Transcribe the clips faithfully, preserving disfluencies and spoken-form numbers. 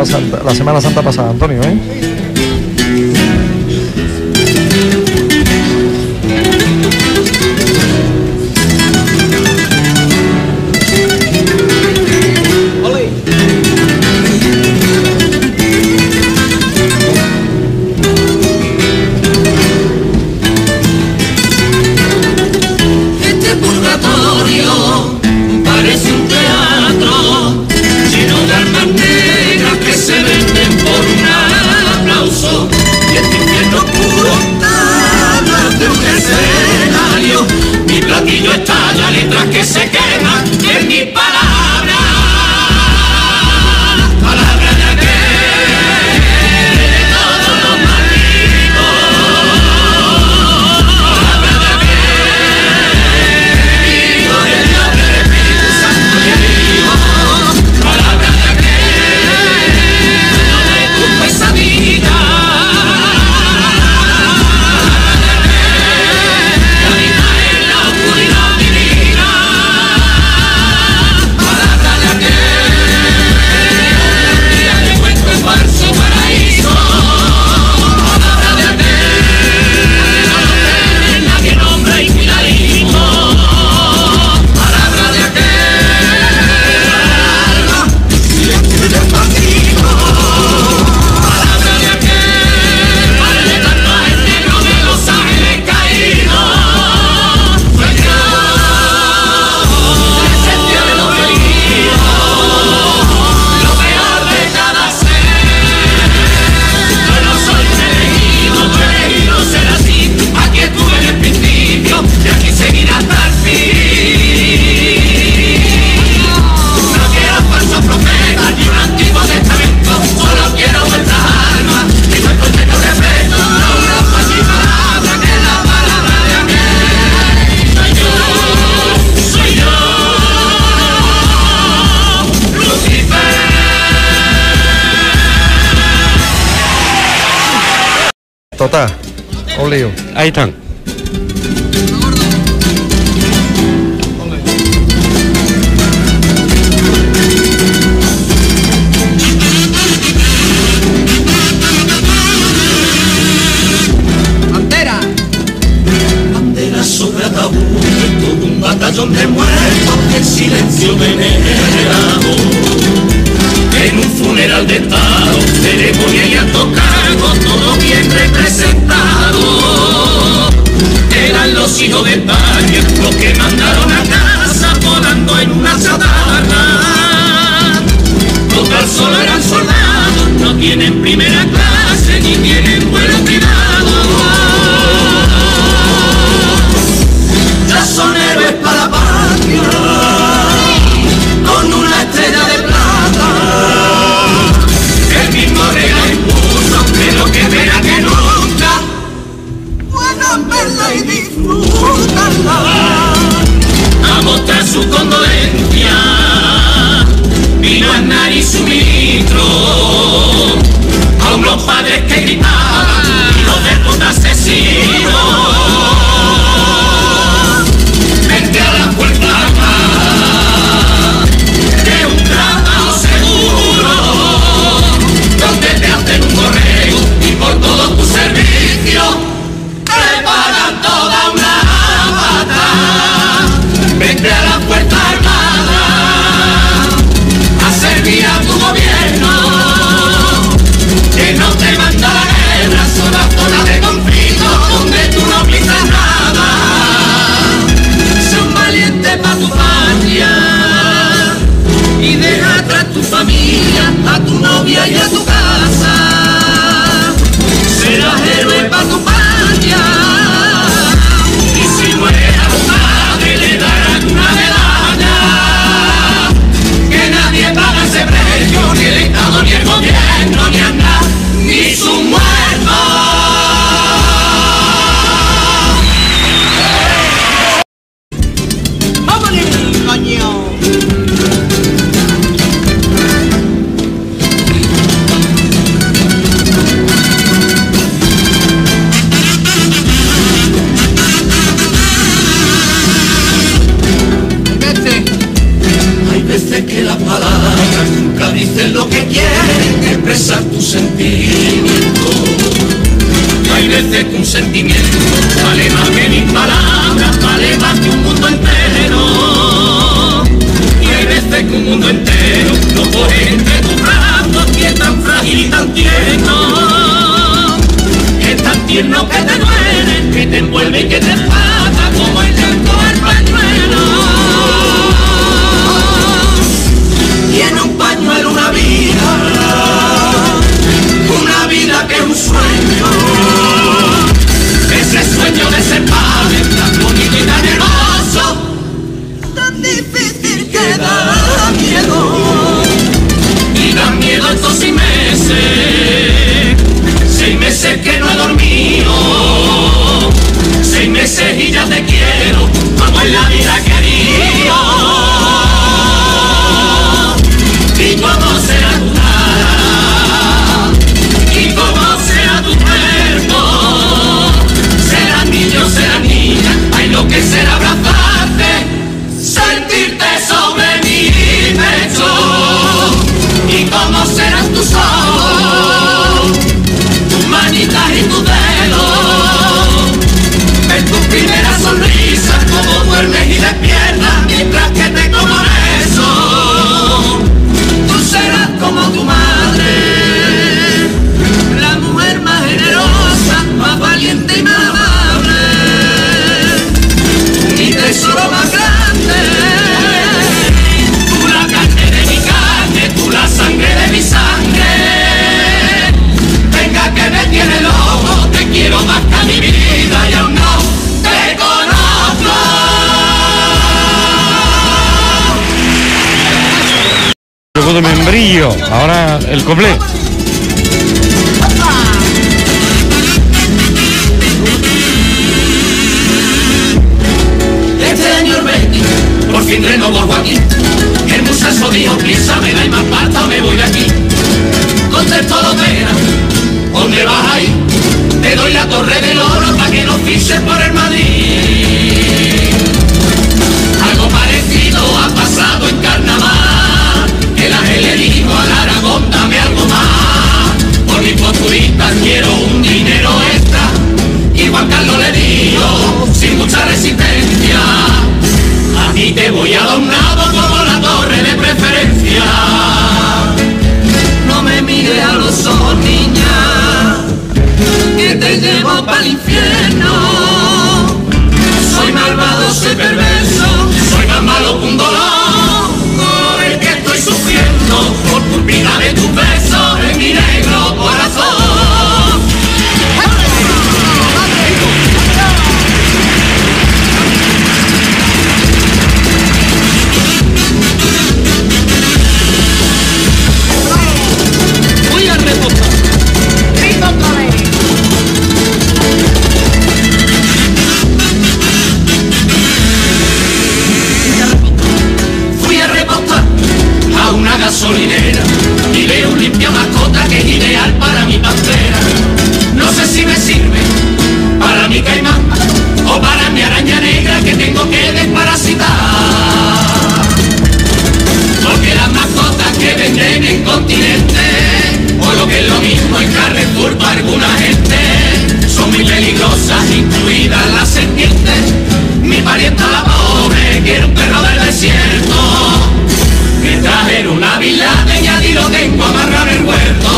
Santa, la Semana Santa pasada, Antonio, ¿eh? Este purgatorio parece un teatro lleno de almas negras que se venden por un aplauso, y este infierno puro habla de un escenario. Mi platillo estalla, letras que se queman en mis palabras, palabras de aquel de todos los malditos, palabras de aquel hijo del Padre, del Espíritu Santo y el Hijo, palabras de aquel de tu pesadilla, palabras de aquel que habita en la oscuridad divina, palabras de aquel día de cuento en falso paraíso, palabras de aquel nadie nombra y cuidadito, palabras de aquel silencio despacito, palabras de aquel padre de tanta gente, no de los ángeles caídos, sueño la esencia de los heridos, lo peor de cada ser. Yo no soy un elegido, tu elegido será así. Aquí estuve en el principio y aquí seguiré hasta el fin. No quiero falsos profetas ni un antiguo testamento, solo quiero vuestras almas y vuestro eterno respeto. No una fácil palabra que la palabra de aquel. Soy yo, soy yo, Lucifer. Total, un lío. Ahí están. Bandera sobre ataúd, todo un batallón de muertos, el silencio venerado. En un funeral de estado, ceremonia y alto cargo, todo bien representado. Eran los hijos de España los que mandaron a casa volando en una chatarra. Total solo eran soldados, no tienen primera clase ni tienen vuelo privado. Ya son héroes para la patria, con una estrella de plata. El mismo rey la impuso, pero que verá que nunca puedan verla y disfrutarla. A mostrar su condolencia vino Aznar y su ministro, a unos padres que gritaban, hijos de puta asesinos. Vente a la puerta armada de un trabajo seguro, donde te hacen un correo y por todos tus servicios te pagan toda una pata. Vente a la puerta armada a servir a tu gobierno, que no te manda la veces que un sentimiento vale más que mil palabras, vale más que un mundo entero. Y hay veces que un mundo entero lo coge entre tus brazos y es tan frágil y tan tierno. Es tan tierno que te duele, que te envuelve y que te empata como el llanto al pañuelo. Tiene un pañuelo una vida, una vida que es un sueño. Ese sueño de ser padre tan bonito y tan hermoso, tan difícil que da miedo. Y da miedo estos seis meses, seis meses que no he dormido, seis meses y ya te quiero, como en la vida he querido. Y cómo será tu cara, y cómo será tu cuerpo, serás niño, serás niña, hay lo que será abrazarte, sentirte sobre mi pecho. Y cómo serán tus ojos, tus manitas y tus dedos, ver tu primera sonrisa, cómo duermes y despiertas mientras que te como eso. Tú serás como tu madre, la mujer más generosa, más valiente y más amable, mi tesoro más grande. Tú la carne de mi carne, tú la sangre de mi sangre. Venga que me tiene loco, te quiero más que a mi vida y aún no te conozco. Luego de membrillo, ahora el coblé. Este año el veinte, por fin renovo Joaquín. El muchacho dijo, prisa, me da y más pasta o me voy de aquí. Contestó dos veras, ¿dónde vas ahí? Te doy la Torre del Oro para que no fiches por el Madrid. Algo parecido ha pasado en carnaval, que la G le dijo al Aragón, dame algo más. Por mis posturistas quiero un dinero extra, y Juan Carlos le dijo, sin mucha resistencia, a ti te voy a dar un nabo como la torre de preferencia. No me mires a los ojos, niña, que te llevo pa'l infierno. Soy malvado, soy perverso, soy más malo que un dolor, por el que estoy sufriendo, por culpa de tus besos en mi negro corazón. Voy a reposar. Fui a repostar a una gasolinera y veo un limpia mascota que es ideal para mi pantera. No sé si me sirve para mi caimán o para mi araña negra que tengo que desparasitar. Porque las mascotas que venden en Continente, o lo que es lo mismo en Carrefour para alguna gente, son muy peligrosas, incluidas las serpientes. Mi parienta la pobre quiere un perro del desierto, me trajeron una vila de ya y lo tengo amarrado en el huerto.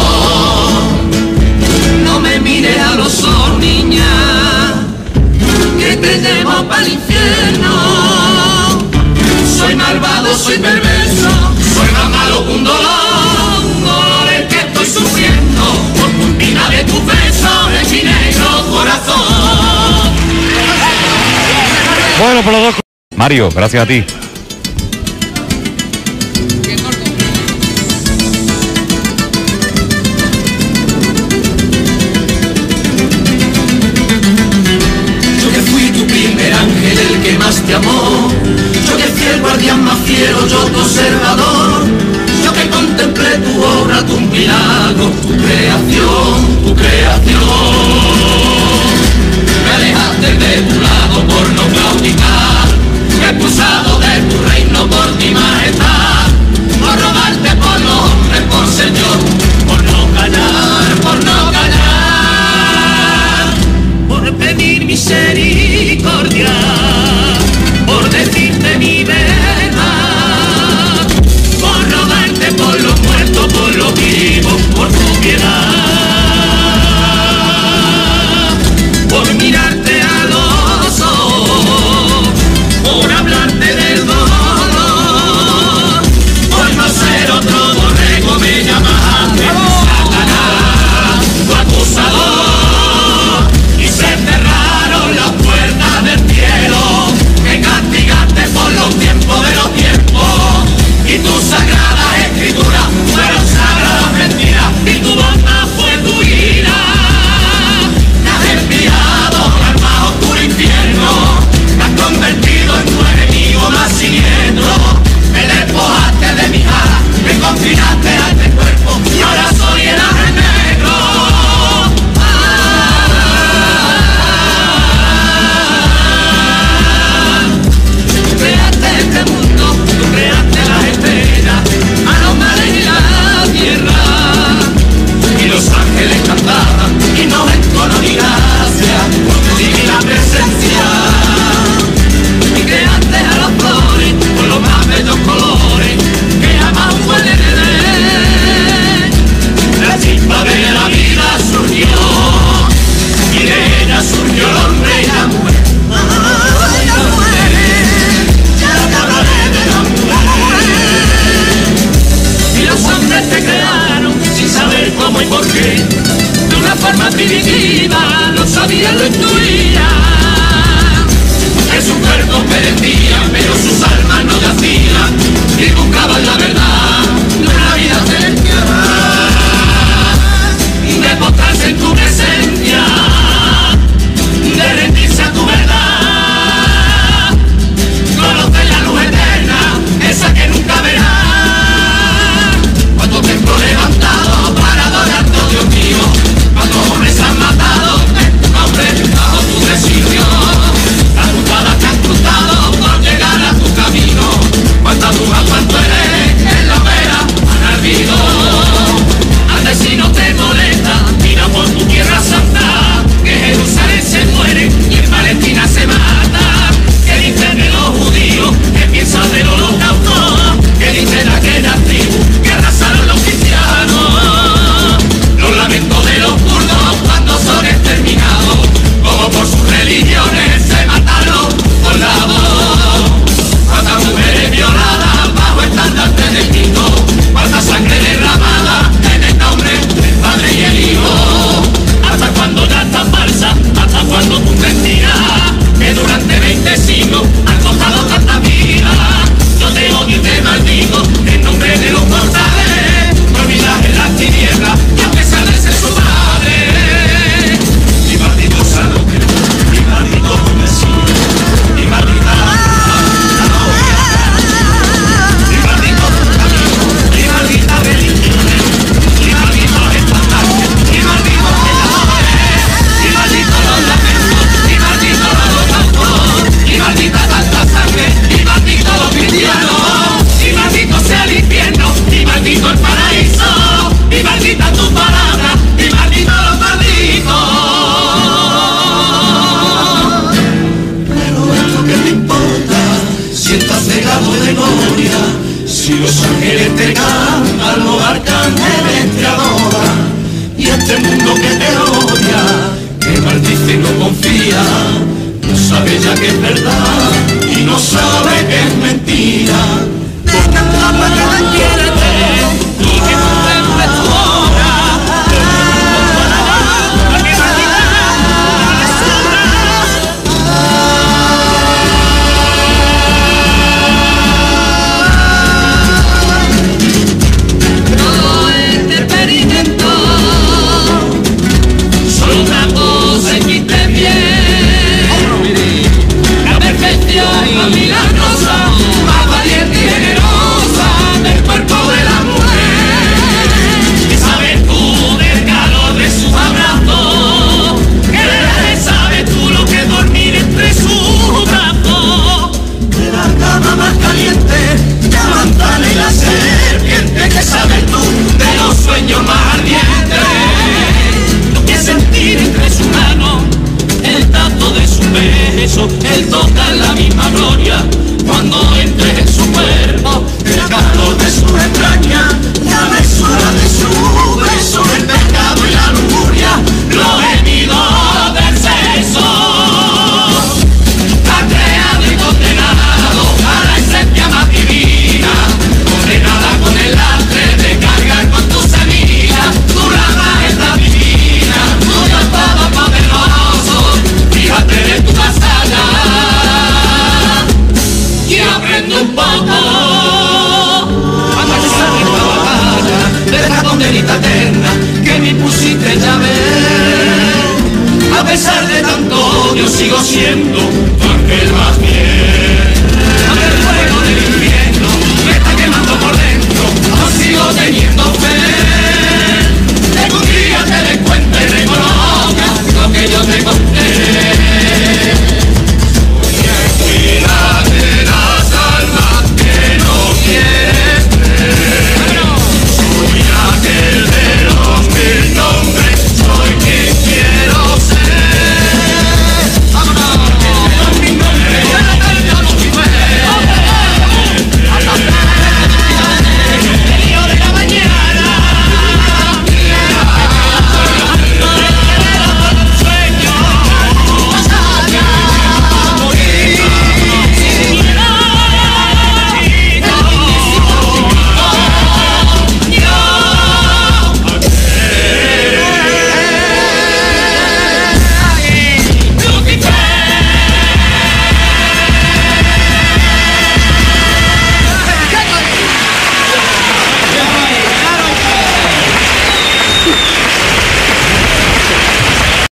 No me mires a los ojos, niña, que te llevo pa'l infierno. Soy malvado, soy perverso, soy más malo que un dolor, un dolor el que estoy sufriendo, por culpa de tus besos en mi negro corazón. Bueno, por los dos. Mario, gracias a ti. Yo que fui tu primer ángel, el que más te amó, yo que fui el guardián más fiero, yo tu observador, yo que contemplé tu obra, tu milagro, tu creación, tu creación. Me alejaste de tu lado por no claudicar, me he expulsado de tu reino por ti majestad, por robarte por los hombres, por Señor, por no callar, por no callar. cómo y por qué, de una forma primitiva, lo sabía, lo intuía. Que su cuerpo perecía, pero sus almas no yacían, y buscaban la verdad de una vida celestial. De postrarse en tu presencia, de rendirse a tu verdad, conocer la luz eterna, esa que nunca verás. Cuando templo levantado para adorar a Dios mío, cuando hombres han matado en tu nombre bajo tu presidio, las cruzadas que han cruzado por llegar a tu camino, cuántas brujas, cuánto eres en la hoguera han ardido. Antes si no te molesta, mira por tu tierra santa, que Jerusalén se muere y en Palestina se mata. Que dicen de los judíos, que piensan del holocausto, que dicen aquellas tribus que arrasaron los cristianos. Los lamentos de los kurdos cuando son exterminados, como por sus religiones se mataron por la voz. Cuántas mujeres violadas bajo estandarte de Cristo, cuánta sangre derramada en el nombre del Padre y el Hijo. Hasta cuando ya estás falsa, hasta cuando tú mentirás, que durante veinte siglos han costado tanta vida. Yo te odio y te maldigo en nombre de los mortales, no vivirás en las tinieblas y aunque sales en su madre. Y maldito salote, y maldito vecino, y maldita la novia, y maldito camino, y maldita religión, y maldito estandartes, y maldito pecadores, y maldito los lamentos, y maldito los holocaustos, y maldita tanta sangre, y maldito los cristianos, y maldito sea el infierno, y maldito el paraíso, y maldita tu palabra, y maldito los malditos. Pero esto que te importa, si estás cegado de gloria, si los ángeles te cantan, los arcángeles te adoran, y este mundo que te odia, que maldice y no confía, no sabe ya que es verdad y no sabe que es mentira.